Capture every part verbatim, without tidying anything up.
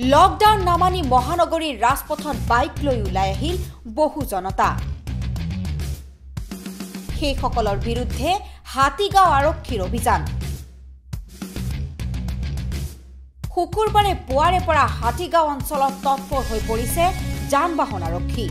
Lockdown নামানি মহানগৰীৰ ৰাজপথত বাইক লৈ ওলাই আহিল বহু জনতা। সেইসকলৰ বিৰুদ্ধে হাতীগাঁও আৰক্ষীৰ অভিযান। শুকুৰবাৰে পুৱাৰে পৰা হাতীগাঁও অঞ্চলত তৎপৰ হৈ পৰিছে যান-বাহন আৰক্ষী।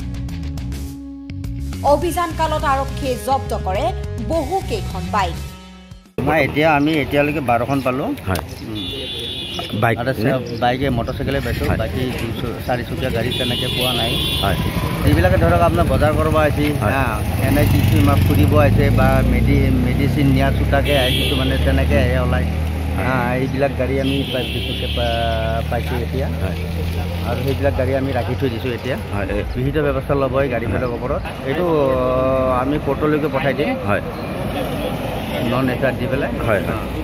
অভিযান কালত আৰক্ষীয়ে জব্দ কৰে বহু কেইখন বাইক। মই এতিয়া আমি এতিয়ালৈকে বাৰখন পালো। হয়, বাইক বাইকে মটৰচাইকেলে পাইছোঁ, বাকী চাৰিচকীয়া গাড়ী তেনেকৈ পোৱা নাই। হয়, যিবিলাকে ধৰক আপোনাৰ বজাৰ কৰিব আহিছে, এনে কিছু মাছ ফুৰিব আহিছে বা মেডি মেডিচিন নিয়া চোতাকৈ আহে, কিছুমানে তেনেকৈ আহে ওলাই। এইবিলাক গাড়ী আমি বিশেষকৈ পাইছোঁ এতিয়া, আৰু সেইবিলাক গাড়ী আমি ৰাখি থৈ দিছোঁ এতিয়া। বিহিত ব্যৱস্থা ল'ব এই গাড়ীবিলাকৰ ওপৰত। এইটো আমি কোৰ্টলৈকে পঠাই দিম। হয়, নন এফ আই আৰ দি পেলাই। হয়,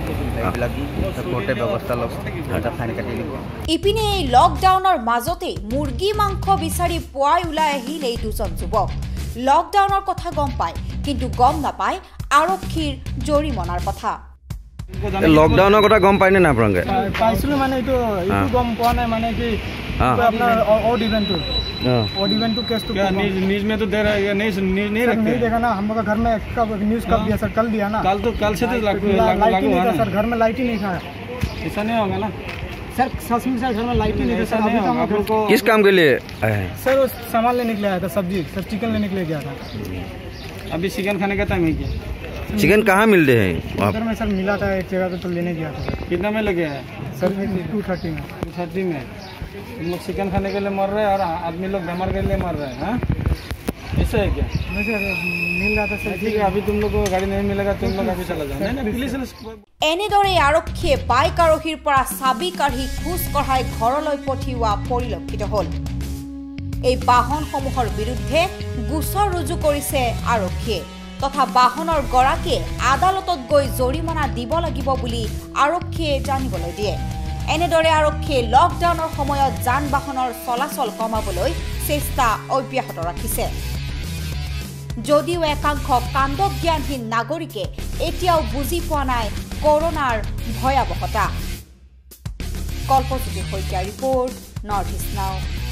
ইপিনে এই লকডাউনৰ মাজতে মুৰ্গী মাংস বিচাৰি পুৱাই ওলাই আহিল এই দুজন যুৱক। লকডাউনৰ কথা গম পায়, কিন্তু গম নাপায় আৰক্ষীৰ জৰিমনাৰ কথা। লকডাউনৰ কথা গম পায়নে না আপোনালোকে? পাইছিলোঁ, মানে এইটো এইটো গম পোৱা নাই, মানে কি আপোনাৰ odd event to odd event to case तो न्यूज़ में तो दे रहा है, नहीं नहीं नहीं रखते, नहीं देखा ना। हम लोग घर में कब न्यूज़ कब दिया सर? कल दिया ना। कल तो कल से तो लागू लागू हुआ सर। घर में लाइट ही नहीं था। ऐसा नहीं होगा ना सर, सच में सर घर में लाइट ही नहीं था सर। अभी तो हम को किस काम के लिए सर वो सामान लेने के लिए आया था, सब्जी सर, चिकन लेने के लिए गया था। अभी चिकन खाने का टाइम है क्या? चिकन कहाँ मिलते हैं? उधर में सर मिला था एक जगह पे, तो लेने गया था। कितना में लगे है सर? टू थर्टी में। टू थर्टी में तुम लोग चिकन खाने के लिए मर रहे हैं और आदमी लोग बेमार के लिए मर रहे हैं। हाँ, ऐसा है क्या? मिल रहा था सर। ठीक है, अभी तुम लोग को गाड़ी नहीं मिलेगा, तुम लोग अभी चला जाओ। नहीं पुलिस এনেদৰে আৰক্ষীয়ে বাইক আৰোহীৰ পৰা চাবি কাঢ়ি খোজ কঢ়াই ঘৰলৈ পঠিওৱা পৰিলক্ষিত হ'ল। এই বাহনসমূহৰ বিৰুদ্ধে গোচৰ ৰুজু কৰিছে আৰক্ষীয়ে, তথা বাহনৰ গৰাকীয়ে আদালতত গৈ জৰিমনা দিব লাগিব বুলি আৰক্ষীয়ে জানিবলৈ দিয়ে। এনেদৰে আৰক্ষীয়ে লকডাউনৰ সময়ত যান বাহনৰ চলাচল কমাবলৈ চেষ্টা অব্যাহত ৰাখিছে। যদিও একাংশ কাণ্ডজ্ঞানহীন নাগৰিকে এতিয়াও বুজি পোৱা নাই কৰোনাৰ ভয়াৱহতা। কল্পজ্যোতি শইকীয়াৰ ৰিপৰ্ট, নৰ্থ ইষ্ট নাও।